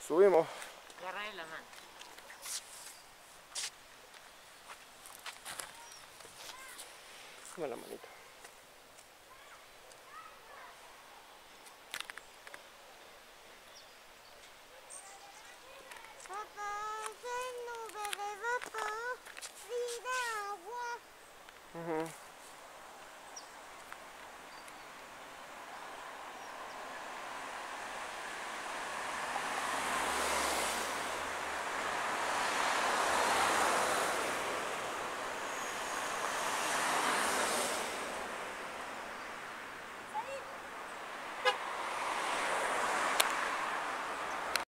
Subimos. Agarrarle la mano. Dame la manita. Papá, soy nube de vapor, vida agua.